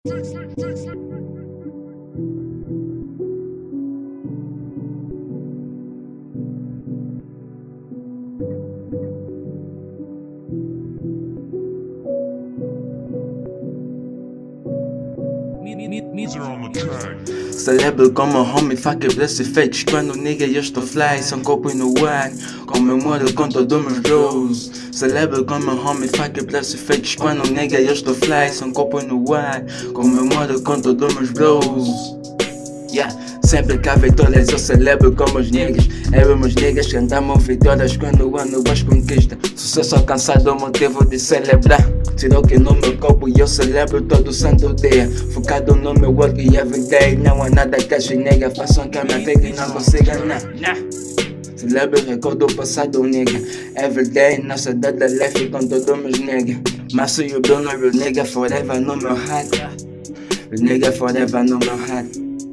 Celebro como homie, fuck bless efeitos. Quando nigga eu estou fly, são copo no ar. Comemoro com todos meus bros. Celebro como homie, fuck bless efeitos. Quando nigga eu estou fly, são copo no ar. Comemoro com todos meus bros. Yeah. Sempre cá vitórias eu celebro como os niggas. Éramos niggas que andamos vitórias quando o ano as conquista. Sucesso alcançado, motivo de celebrar. Tirou que no meu corpo e eu celebro todo santo dia. Focado no meu work e everyday. Não há nada que as nega façam que a minha vida não consiga nada. Celebro e recordo o passado, nigga. Everyday, nossa dada life com todos meus nigga. Masso e o Bruno, real nigga forever no meu heart. Real nigga forever no meu heart.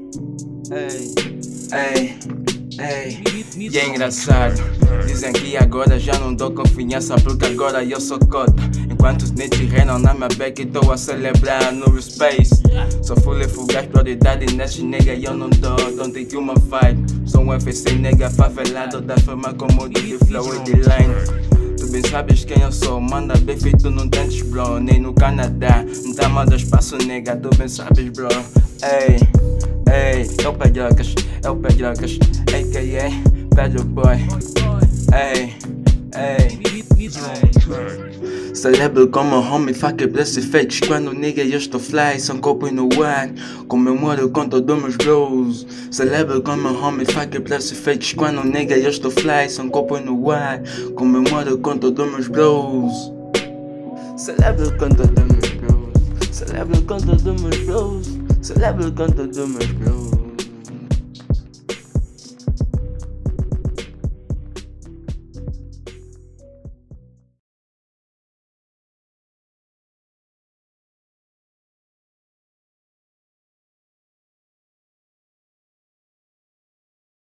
Ei, e é engraçado. Dizem que agora já não dou confiança porque agora eu sou cota. Enquanto os niggas reinam na minha back, estou a celebrar no space. Sou fully fugaz, prioridade nesses nigga eu não dou, don't take uma vibe. Sou um FC nigga favelado da forma como de flow e de line. Tu bem sabes quem eu sou, manda bem feito não tentes bro. Nem no Canadá, não tá mal do espaço nigga, tu bem sabes bro. É o Pedrocas, a.k.a. Pedro Boy. Celebro como homie, fuck bless efeitos. Quando nigga eu estou fly, são copo no ar. Comemoro com todos meus bros. Celebro como homie, fuck bless efeitos. Quando nigga eu estou fly, são copo no ar. Comemoro com todos meus bros. Celebro com todos meus bros. Celebro com todos meus bros. Celebro com todos meus bros.